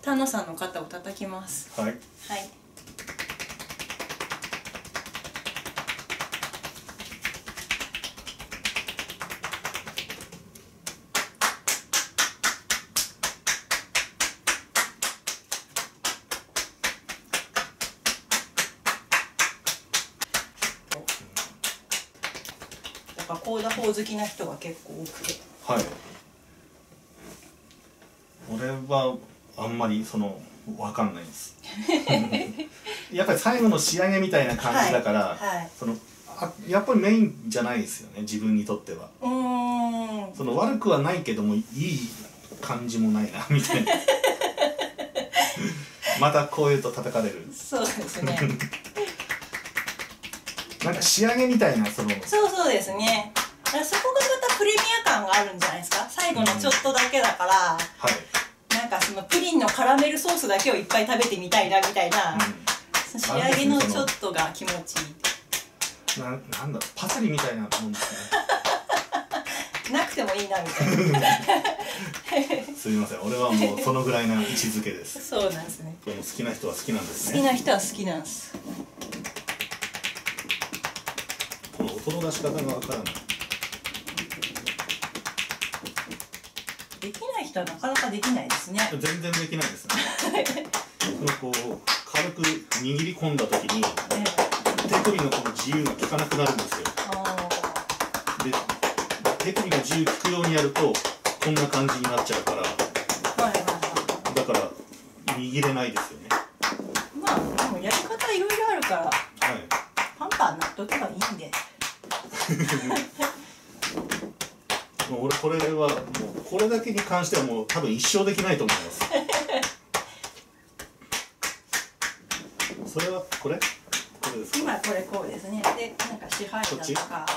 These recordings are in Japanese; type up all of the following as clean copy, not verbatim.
丹野さんの肩を叩きます。 はい。 はい。コーダ法好きな人が結構多くて、 はい。俺はあんまりわかんないです。やっぱり最後の仕上げみたいな感じだから、 はいはい、 やっぱりメインじゃないですよね、自分にとっては。悪くはないけどもいい感じもないなみたいな。またこういうと叩かれる。 そうですね。 なんか仕上げみたいなそうですね。そこがまたプレミア感があるんじゃないですか。最後のちょっとだけだから、はい、なんかプリンのカラメルソースだけをいっぱい食べてみたいなみたいな、仕上げのちょっとが気持ちいい。 なんだパセリみたいなもんですね。なくてもいいなみたいな。 すみません、俺はもうそのぐらいな位置づけです。 そうなんですね。 好きな人は好きなんですね。 好きな人は好きなんです。 この音の出し方がわからない。 できない人はなかなかできないですね。 全然できないですね。こう軽く握り込んだ時に手首のこの自由が効かなくなるんですよ。で手首が自由効くようにやるとこんな感じになっちゃうから、だから握れないですよね。 まあでもやり方いろいろあるから、はい、パンパンなっとけばいいんで。 これはもうこれだけに関してはもう多分一生できないと思います。それはこれですか？ 今これこうですね。でなんか支配だとか。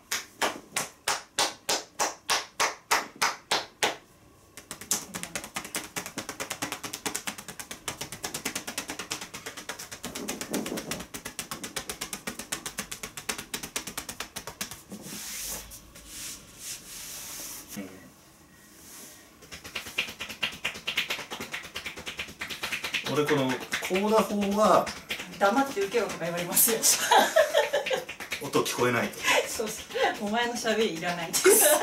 俺このコーダ法は黙って受けろとか言われますよ。 音聞こえないと。 そうそう、お前の喋りいらないって。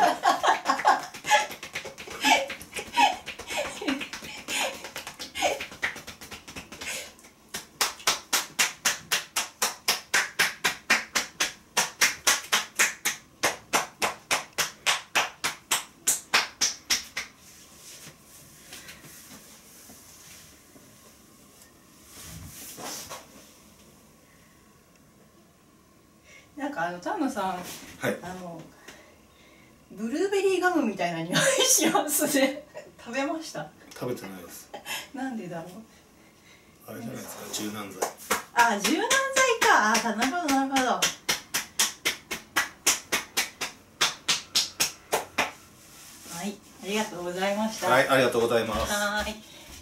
なんか丹野さん、はい、ブルーベリーガムみたいな匂いしますね。食べました？ 食べてないです。 なんでだろう。 あれじゃないですか、柔軟剤。 あ、柔軟剤か。なるほどなるほど。はい、ありがとうございました。 はい、ありがとうございます。 はい。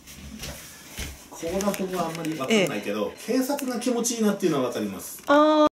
コーダ法はあんまり分かんないけど、警察な気持ちいいなっていうのは分かります。 ああ。